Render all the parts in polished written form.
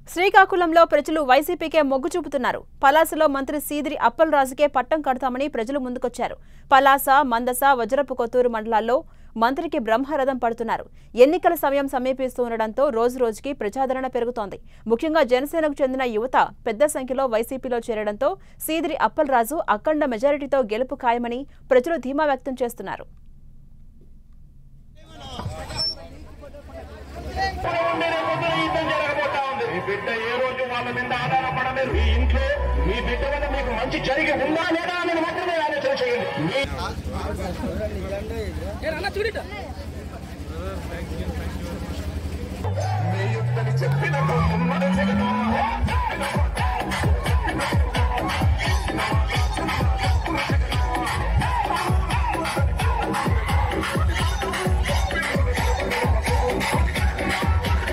శ్రీకాకుళంలో ప్రజలు వైసీపీకే మొగ్గు చూపుతున్నారు. పలాసలో మంత్రి సీదిరి అప్పలరాజుకే పట్టం కడతామని ప్రజలు ముందుకొచ్చారు. పలాస, మందస, వజ్రపు కొత్తూరు మండలాల్లో మంత్రికి బ్రహ్మరథం పడుతున్నారు. ఎన్నికల సమయం సమీపిస్తుండటంతో రోజురోజుకి ప్రజాదరణ పెరుగుతోంది. ముఖ్యంగా జనసేనకు చెందిన యువత పెద్ద సంఖ్యలో వైసీపీలో చేరడంతో సీదిరి అప్పలరాజు అఖండ మెజారిటీతో గెలుపు ఖాయమని ప్రజలు ధీమా వ్యక్తం చేస్తున్నారు. బిడ్డ ఏ రోజు వాళ్ళ మీద ఆధారపడలేదు. మీ ఇంట్లో మీ బిడ్డ వల్ల మీకు మంచి జరిగి ఉందా లేదా అని మాత్రమే ఆలోచన చేయండి. మీ యుద్ధని చెప్పినప్పుడు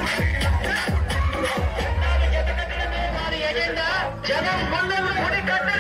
జనం